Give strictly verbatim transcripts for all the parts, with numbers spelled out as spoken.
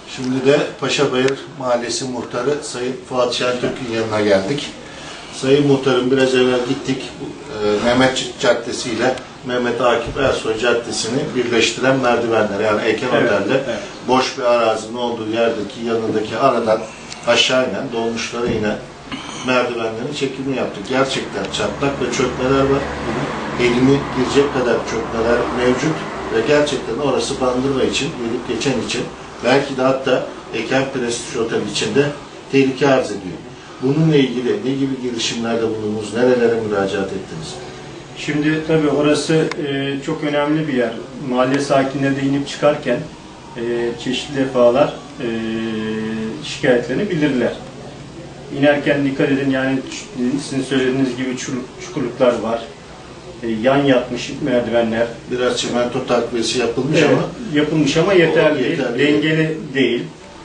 Şimdi de Paşabayır Mahallesi Muhtarı Sayın Fuat Şentürk'ün yanına geldik. Sayın Muhtarım, biraz evvel gittik. E, Mehmetçik Caddesi ile Mehmet Akif Ersoy Caddesi'ni birleştiren merdivenler. Yani Eken evet, Otel'de evet. boş bir arazinin olduğu yerdeki yanındaki aradan aşağı inen, dolmuşlara inen merdivenlerin çekimini yaptık. Gerçekten çatlak ve çökmeler var. Elini girecek kadar çökmeler mevcut ve gerçekten orası Bandırma için, gelip geçen için, belki de hatta Eken Prestij Otel içinde tehlike arz ediyor. Bununla ilgili ne gibi girişimlerde bulundunuz, nerelere müracaat ettiniz? Şimdi tabii orası e, çok önemli bir yer. Mahalle sakinleri de inip çıkarken e, çeşitli defalar e, şikayetlerini bildirdiler. İnerken dikkat edin, yani sizin söylediğiniz gibi çukurluklar var. E, yan yatmış merdivenler. Biraz çimento takviyesi yapılmış evet, ama yapılmış ama yeterli değil, yeterli dengeli değil.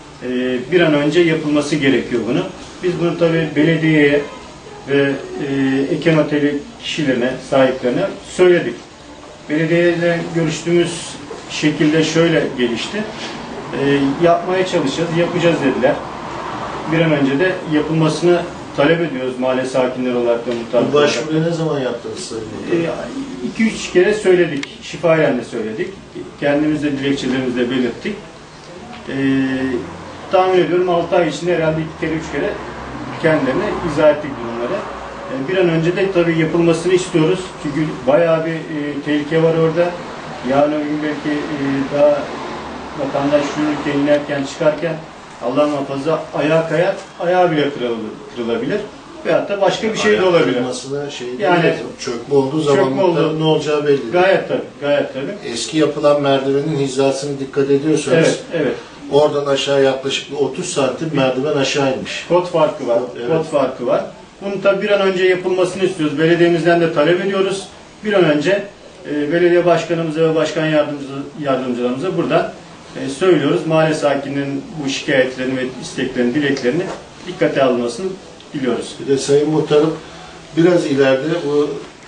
E, bir an önce yapılması gerekiyor bunu. Biz bunu tabii belediyeye ve e, Eken Oteli kişilerine, sahiplerine söyledik. Belediyeyle görüştüğümüz şekilde şöyle gelişti. E, yapmaya çalışacağız, yapacağız dediler. Bir an önce de yapılmasını talep ediyoruz mahalle sakinleri olarak da muhtarlık. Bu başvuruyu ne zaman yaptınız Sayın Muhtarım? iki üç kere söyledik, şifayen de söyledik. Kendimiz de dilekçelerimizle belirttik. E, tahmin ediyorum altı ay içinde herhalde iki kere, üç kere kendilerine izah ettik durumları. E, bir an önce de tabii yapılmasını istiyoruz. Çünkü bayağı bir e, tehlike var orada. Yarın o gün belki e, daha vatandaş yürürken, inerken, çıkarken Allah muhafaza ayağa kayar, ayağı bile kırılabilir. Veyahut da başka bir şey de olabilir. Şey yani değil, çökme olduğu zaman çökme oldu. ne olacağı belli. Gayet tabii, gayet tabii. Eski yapılan merdivenin hizasını dikkat ediyorsanız, evet, evet. Oradan aşağı yaklaşık otuz santim merdiven aşağı inmiş. Kod farkı var. Evet. Kod farkı var. Bunun tabii bir an önce yapılmasını istiyoruz. Belediyemizden de talep ediyoruz. Bir an önce e, belediye başkanımıza ve başkan yardımcı, yardımcılarımıza buradan e, söylüyoruz. Mahalle sakinlerinin bu şikayetlerini ve isteklerini, dileklerini dikkate alınmasını diliyoruz. Bir de Sayın Muhtarım, biraz ileride bu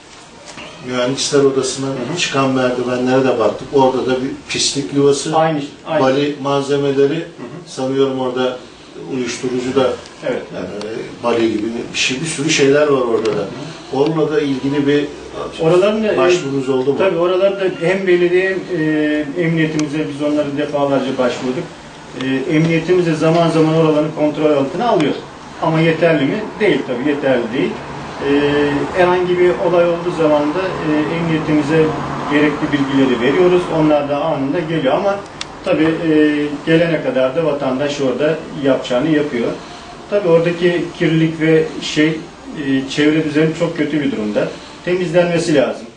Mühendisler Odası'ndan çıkan merdivenlere de baktık. Orada da bir pislik yuvası, aynı, aynı. bali malzemeleri, hı hı. sanıyorum orada uyuşturucu da, evet. yani bali gibi bir, şey, bir sürü şeyler var orada da. Onunla da ilgili bir oraların başvurunuz oldu mu? Tabii oralarda hem belediye e, emniyetimize biz onları defalarca başvurduk. E, emniyetimiz de zaman zaman oraların kontrol altına alıyor. Ama yeterli mi? Değil tabii, yeterli değil. Ee, herhangi bir olay olduğu zaman da e, emniyetimize gerekli bilgileri veriyoruz. Onlar da anında geliyor ama tabii e, gelene kadar da vatandaş orada yapacağını yapıyor. Tabii oradaki kirlilik ve şey e, çevre düzeni çok kötü bir durumda. Temizlenmesi lazım.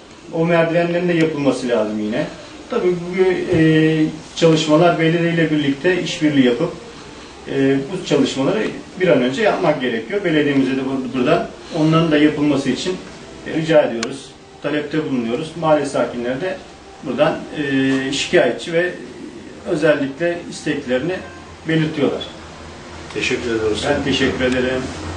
O merdivenlerin de yapılması lazım yine. Tabii bu e, çalışmalar belediye ile birlikte işbirliği yapıp e, bu çalışmaları bir an önce yapmak gerekiyor. Belediyemize de buradan onların da yapılması için rica ediyoruz. Talepte bulunuyoruz. Mahalle sakinleri de buradan e, şikayetçi ve özellikle isteklerini belirtiyorlar. Teşekkür ediyoruz. Ben teşekkür ederim.